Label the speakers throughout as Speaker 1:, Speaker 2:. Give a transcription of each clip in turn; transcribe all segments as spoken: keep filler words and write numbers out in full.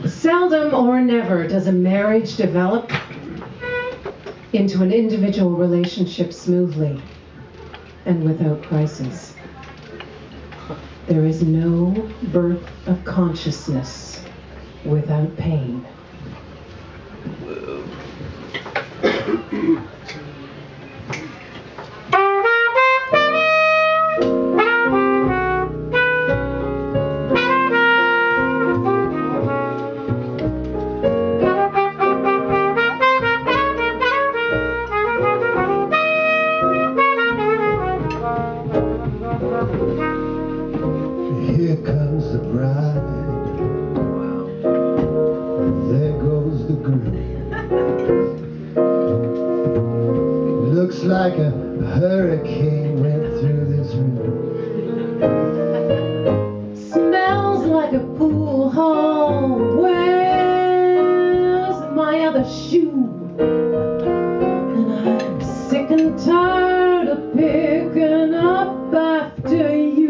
Speaker 1: Seldom or never does a marriage develop into an individual relationship smoothly and without crisis. There is no birth of consciousness without pain.
Speaker 2: Here comes the bride, there goes the groom. Looks like a hurricane went through this room.
Speaker 1: Smells like a pool hall. Where's my other shoe? And I'm sick and tired of picking up after you.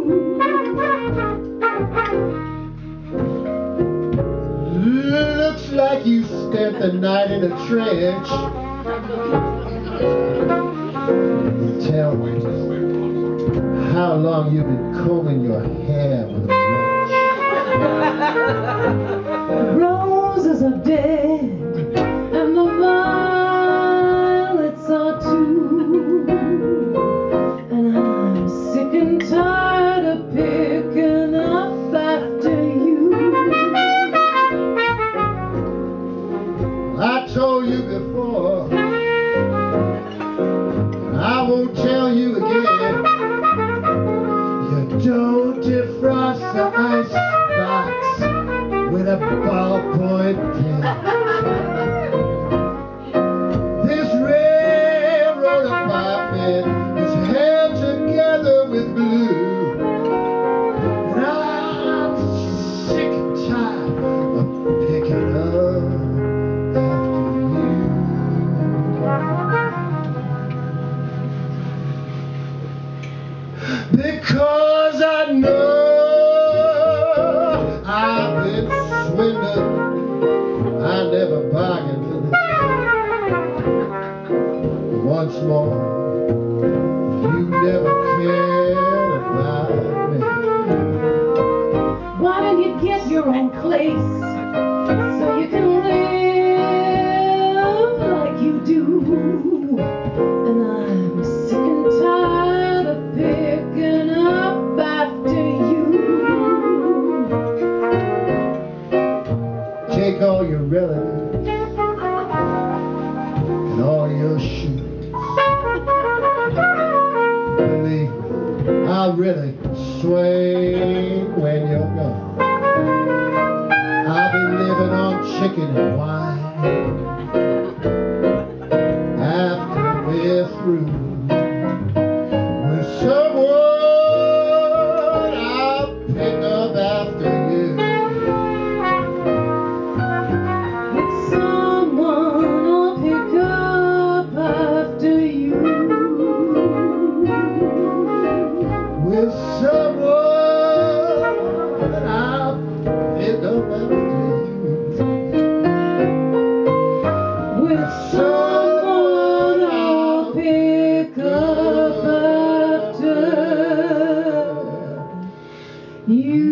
Speaker 2: Looks like you spent the night in a trench. Tell me, how long you been combing your hair with a wrench?
Speaker 1: Roses are dead, and the violets are too. And I'm sick and tired of picking up after you.
Speaker 2: I told you before, I won't tell you again. You don't defrost the icebox with a ballpoint pen. This railroad apartment is held together with glue, and I'm sick and tired of picking up because I know I've been swindled. I never bargained for this. Once more, you never cared about me.
Speaker 1: Why don't you get your own place so you can live like you do? And I'm sick and tired of picking up after you.
Speaker 2: Take all your relatives and all your shoes. Believe me, I'll really swing when you're gone. I'll be living on chicken and wine after we're through. With someone I'll pick up after you.
Speaker 1: With someone I'll pick up after you.
Speaker 2: With someone I'll pick up after you.
Speaker 1: With someone I'll pick up after you.